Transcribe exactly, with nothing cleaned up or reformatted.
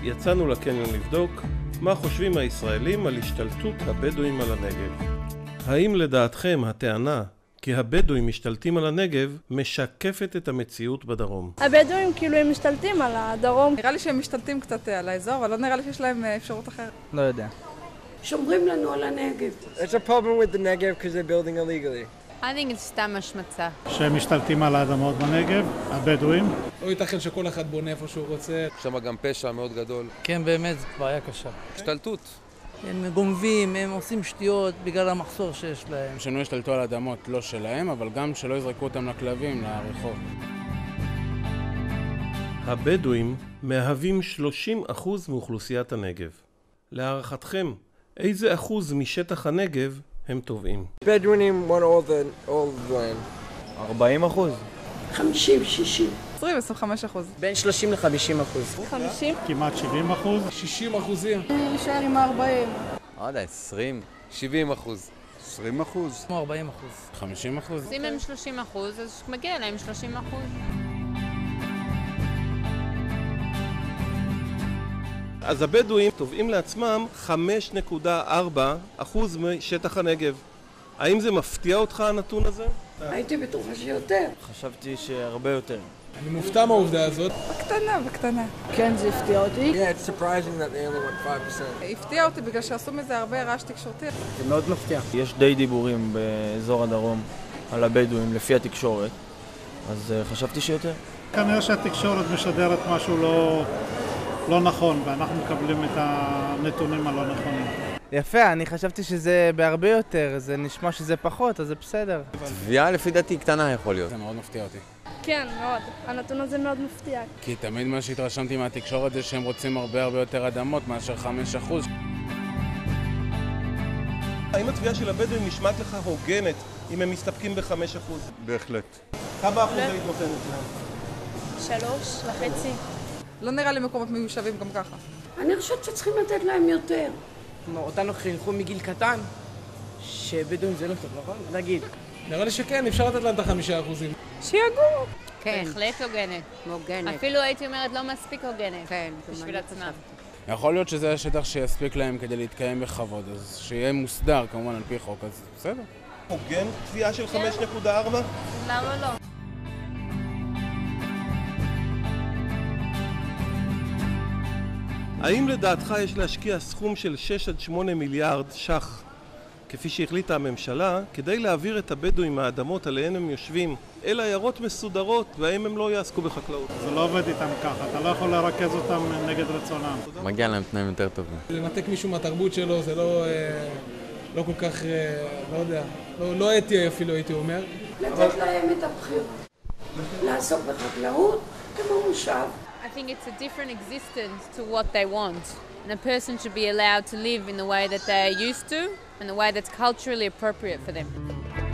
יצאנו לקניון לבדוק מה חושבים הישראלים על השתלטות הבדואים על הנגב. האם לדעתכם הטענה כי הבדואים משתלטים על הנגב משקפת את המציאות בדרום? הבדואים כאילו הם משתלטים על הדרום. נראה לי שהם משתלטים קצת על האזור, אבל לא נראה לי שיש להם אפשרות אחרת. לא יודע. שומרים לנו על הנגב. It's a problem with the Negev because they're building illegally. I think it's סתם השמצה. שהם משתלטים על האדמות בנגב, הבדואים. לא ייתכן שכל אחד בונה איפה שהוא רוצה. שם גם פשע מאוד גדול. כן, באמת, זו בעיה קשה. השתלטות. הם גונבים, הם עושים שטויות בגלל המחסור שיש להם. שהם לא השתלטו על האדמות לא שלהם, אבל גם שלא יזרקו אותם לכלבים, לרחוב. הבדואים מהווים שלושים אחוז מאוכלוסיית הנגב. להערכתכם, איזה אחוז משטח הנגב הם תובעים? Bedouin want all the all the land. ארבעים אחוז. חמישים שישים. עשרים עד עשרים וחמישה אחוז. בין שלושים לחמישים אחוז. חמישים? כמעט שבעים אחוז. שישים אחוזים. אני נשאר עם ארבעים. לא יודע, עשרים, שבעים אחוז. עשרים אחוז. כמו ארבעים אחוז. חמישים אחוז. אם הם שלושים אחוז, אז מגיע להם שלושים אחוז. אז הבדואים תובעים לעצמם חמש נקודה ארבע אחוז משטח הנגב. האם זה מפתיע אותך הנתון הזה? הייתי בטוחה שיותר. חשבתי שהרבה יותר. אני מופתע מהעובדה הזאת. בקטנה, בקטנה. כן, זה הפתיע אותי. Yeah, it's surprising that they only want five percent. הפתיע אותי בגלל שעשו מזה הרבה רעש תקשורתי. זה מאוד מפתיע. יש די דיבורים באזור הדרום על הבדואים לפי התקשורת, אז חשבתי שיותר. כנראה שהתקשורת משדרת משהו לא, לא נכון, ואנחנו מקבלים את הנתונים הלא נכונים. יפה, אני חשבתי שזה בהרבה יותר, זה נשמע שזה פחות, אז זה בסדר. תביעה לפי דעתי קטנה יכול להיות. זה מאוד מפתיע אותי. כן, מאוד. הנתון הזה מאוד מפתיע. כי תמיד מה שהתרשמתי מהתקשורת זה שהם רוצים הרבה הרבה יותר אדמות מאשר חמישה אחוז. האם התביעה של הבדואים נשמעת לך הוגנת אם הם מסתפקים ב-חמישה אחוז? בהחלט. כמה אחוז היית נותנת להם? שלוש וחצי. לא נראה לי מקומות מיושבים גם ככה. אני חושבת שצריכים לתת להם יותר. אותנו חינכו מגיל קטן, שבדואים זה לא טוב, נכון? נגיד. נראה לי שכן, אפשר לתת להם את החמישה אחוזים. שיגור. כן. בהחלט הוגנת. מוגנת. אפילו הייתי אומרת לא מספיק הוגנת. כן. בשביל עצמם. יכול להיות שזה השטח שיספיק להם כדי להתקיים בכבוד, אז שיהיה מוסדר כמובן על פי חוק, אז בסדר. הוגן תביעה של חמש נקודה ארבע? למה לא? האם לדעתך יש להשקיע סכום של שש עד שמונה מיליארד ש"ח, כפי שהחליטה הממשלה, כדי להעביר את הבדואים מהאדמות עליהן הם יושבים אל עיירות מסודרות, והאם הם לא יעסקו בחקלאות? זה לא עובד איתם ככה, אתה לא יכול לרכז אותם נגד רצונם. מגיע להם תנאים יותר טובים. לנתק מישהו מהתרבות שלו זה לא, לא כל כך, לא יודע, לא, לא אתי אפילו הייתי אומר. לתת להם את הבחירה. לעסוק בחקלאות כמו מושב. I think it's a different existence to what they want. And a person should be allowed to live in the way that they are used to and the way that's culturally appropriate for them.